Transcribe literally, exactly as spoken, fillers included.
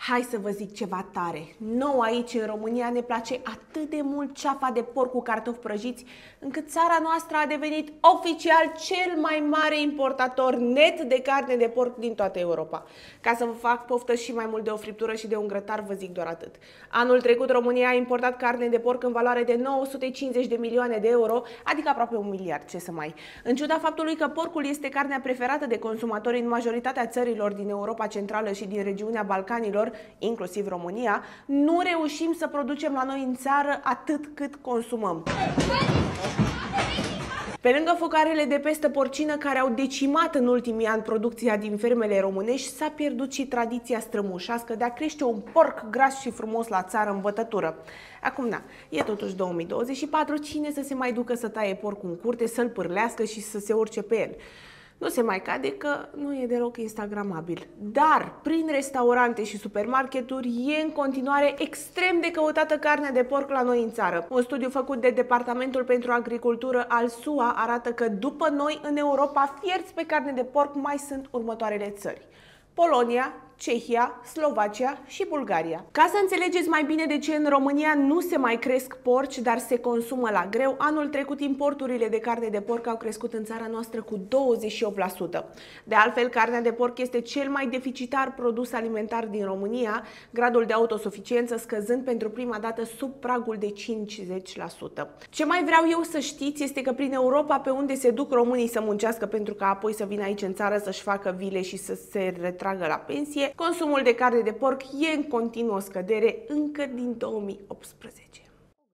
Hai să vă zic ceva tare. Nouă aici în România ne place atât de mult ceafa de porc cu cartofi prăjiți, încât țara noastră a devenit oficial cel mai mare importator net de carne de porc din toată Europa. Ca să vă fac poftă și mai mult de o friptură și de un grătar, vă zic doar atât. Anul trecut România a importat carne de porc în valoare de nouă sute cincizeci de milioane de euro, adică aproape un miliard, ce să mai. În ciuda faptului că porcul este carnea preferată de consumatori în majoritatea țărilor din Europa Centrală și din regiunea Balcanilor, inclusiv România, nu reușim să producem la noi în țară atât cât consumăm. Pe lângă focarele de pestă porcină care au decimat în ultimii ani producția din fermele românești, s-a pierdut și tradiția strămoșească de a crește un porc gras și frumos la țară în bătătură. Acum, na, e totuși două mii douăzeci și patru, cine să se mai ducă să taie porcul în curte, să-l pârlească și să se urce pe el? Nu se mai cade că nu e deloc instagramabil. Dar, prin restaurante și supermarketuri, e în continuare extrem de căutată carnea de porc la noi în țară. Un studiu făcut de Departamentul pentru Agricultură al S U A arată că după noi, în Europa, fierți pe carne de porc mai sunt următoarele țări: Polonia, Cehia, Slovacia și Bulgaria. Ca să înțelegeți mai bine de ce în România nu se mai cresc porci, dar se consumă la greu, anul trecut importurile de carne de porc au crescut în țara noastră cu douăzeci și opt la sută. De altfel, carnea de porc este cel mai deficitar produs alimentar din România, gradul de autosuficiență scăzând pentru prima dată sub pragul de cincizeci la sută. Ce mai vreau eu să știți este că prin Europa, pe unde se duc românii să muncească pentru ca apoi să vină aici în țară să-și facă vile și să se retragă la pensie, consumul de carne de porc e în continuă scădere încă din două mii optsprezece.